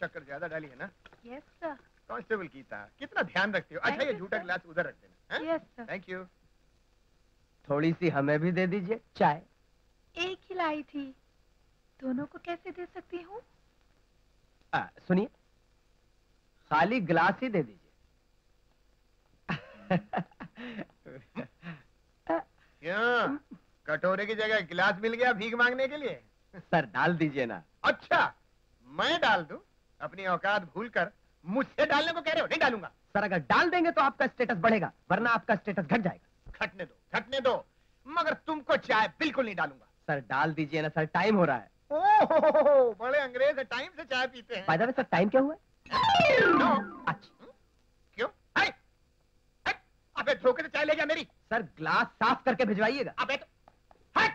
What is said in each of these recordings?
शक्कर ज्यादा डाली है ना? Yes sir. कांस्टेबल गीता, कितना ध्यान रखती हो। अच्छा ये झूठा गिलास उधर रख देना। Yes sir. Thank you. थोड़ी सी हमें भी दे दीजिए चाय। एक ही लाई थी, दोनों को कैसे दे सकती हूँ? सुनिए, खाली गिलास ही दे दीजिए। क्यों? कटोरे की जगह गिलास मिल गया भीख मांगने के लिए? सर डाल दीजिए ना। अच्छा, मैं डाल दूं? अपनी औकात भूलकर मुझसे डालने को कह रहे हो? नहीं डालूंगा। सर अगर डाल देंगे तो आपका स्टेटस बढ़ेगा, वरना आपका स्टेटस घट जाएगा। घटने दो, घटने दो, मगर तुमको चाय बिल्कुल नहीं डालूंगा। सर डाल दीजिए ना सर, टाइम हो रहा है। ओह, बड़े अंग्रेज है, टाइम से चाय पीते हैं। By the way sir, time क्या हुआ? अच्छा, क्यों? अबे धोखे से चाय ले गया मेरी। सर ग्लास साफ करके भिजवाइएगा। अबे तो हट।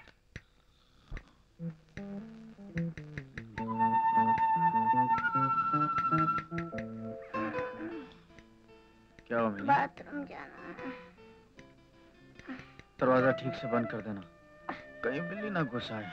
क्या हो मिली? बाथरूम जाना है। दरवाजा ठीक से बंद कर देना, कहीं बिल्ली ना घुस आए।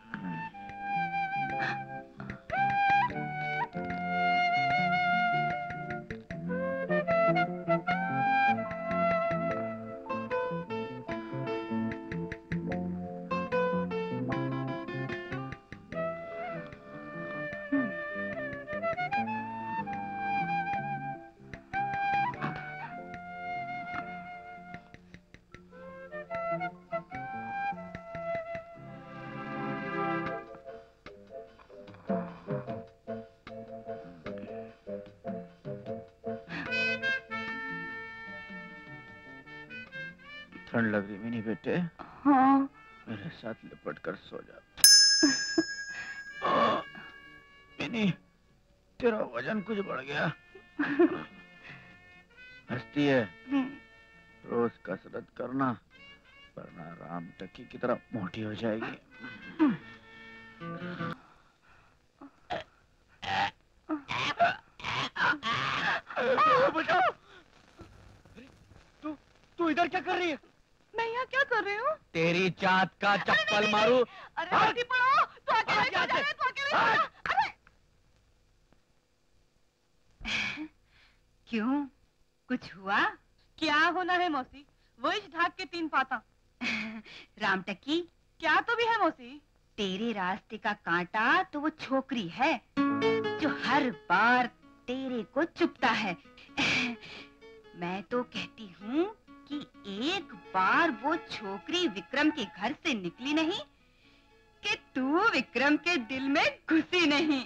ठंड लग रही मिनी बेटे? हाँ। मेरे साथ लिपट कर सो जा। मिनी, तेरा वजन कुछ बढ़ गया। हंसती है? रोज कसरत करना, वरना राम टकी की तरह मोटी हो जाएगी। बचाओ! तू इधर क्या कर रही है? मैं यहाँ क्या कर रही हूँ? तेरी चाँद का चप्पल मारू। अरे उल्टी पड़ो, तू अकेले जा रहा है, तू अकेले जा रहा है। अरे क्यों, कुछ हुआ? क्या होना है मौसी, वो इस ढाक के 3 पाता। रामटकी, क्या तो भी है मौसी? तेरे रास्ते का कांटा तो वो छोकरी है जो हर बार तेरे को चुपता है। मैं तो कहती हूँ कि एक बार वो छोकरी विक्रम के घर से निकली नहीं कि तू विक्रम के दिल में घुसी नहीं।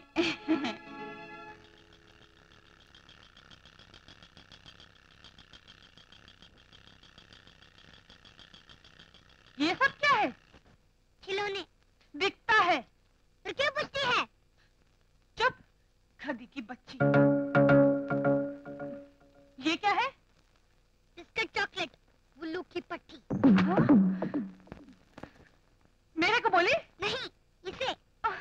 ये सब क्या है? खिलौने। दिखता है फिर क्यों पूछती है? चुप, खदी की बच्ची। ये क्या है? बिस्किट चॉकलेट, उल्लू की पट्टी। हाँ? मेरे को बोली? नहीं, इसे।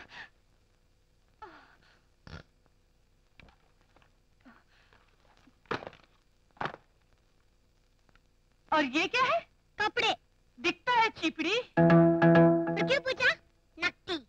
और ये क्या है? कपड़े। दिखता है चिपड़ी। फिर क्यों पूछा? नकटी।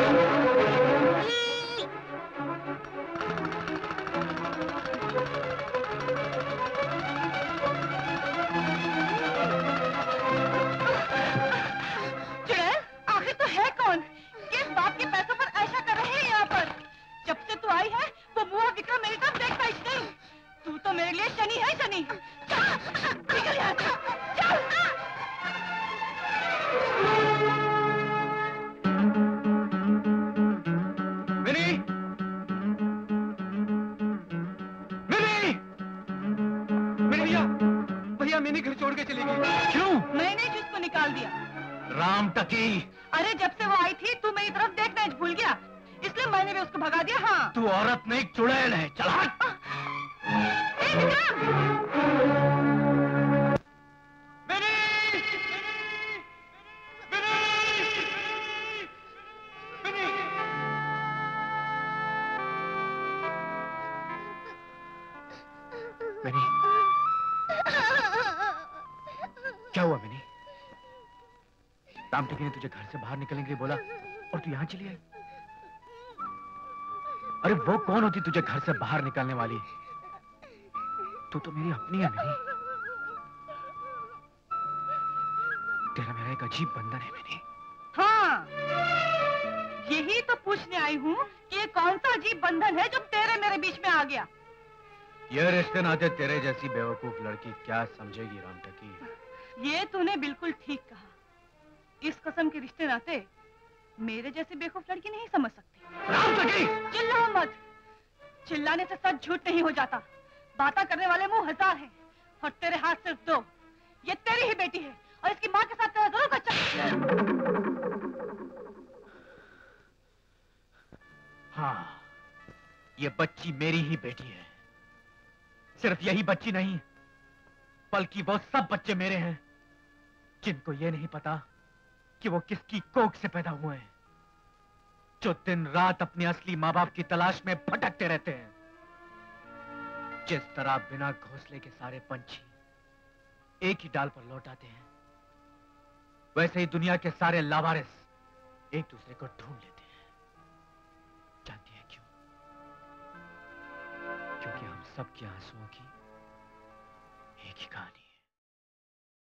चुड़ैल, आखिर तो है कौन? किस बाप के पैसों पर ऐसा कर रहे हैं यहाँ पर? जब से तू आई है, वो मुँह विक्रम मेरी तरफ देखता ही नहीं। तू तो मेरे लिए शनि है, शनि। निकल यहाँ से, चल। मिनी! मिनी! मिनी भैया! भैया मिनी घर छोड़ के चली गई। क्यों? मैंने जिसको निकाल दिया। राम टकी! अरे जब से वो आई थी, तू मेरी तरफ देखना ही भूल गया, इसलिए मैंने भी उसको भगा दिया। हाँ। तू औरत नहीं चुड़ैल है, चल हट! ए विक्रम! मिनी, क्या हुआ मिनी? रामटकी ने तुझे घर से बाहर निकलने के लिए बोला और तू यहाँ चली आई? अरे वो कौन होती तुझे घर से बाहर निकालने वाली? तू तो मेरी अपनी है मिनी। तेरा मेरा एक अजीब बंधन है मिनी। हाँ, यही तो पूछने आई हूँ कि ये कौन सा अजीब बंधन है जो तेरे मेरे बीच में आ गया। ये रिश्ते नाते तेरे जैसी बेवकूफ लड़की क्या समझेगी रामटकी। ये तूने बिल्कुल ठीक कहा। इस कसम के रिश्ते नाते मेरे जैसी बेवकूफ लड़की नहीं समझ सकती। रामटकी! चिल्लाओ मत। चिल्लाने से सच झूठ नहीं हो जाता। बातें करने वाले मुंह हजार हैं और तेरे हाथ सिर्फ दो। ये तेरी ही बेटी है और इसकी माँ के साथ तेरा दोनों का हाँ, ये बच्ची मेरी ही बेटी है। सिर्फ यही बच्ची नहीं, बल्कि वो सब बच्चे मेरे हैं जिनको ये नहीं पता कि वो किसकी कोख से पैदा हुए हैं, जो दिन रात अपने असली माँ बाप की तलाश में भटकते रहते हैं। जिस तरह बिना घोंसले के सारे पंछी एक ही डाल पर लौट आते हैं, वैसे ही दुनिया के सारे लावारिस एक दूसरे को ढूंढ लेते हैं। जानती है क्यों? क्योंकि हम सब के आंसुओं की एक ही कहानी।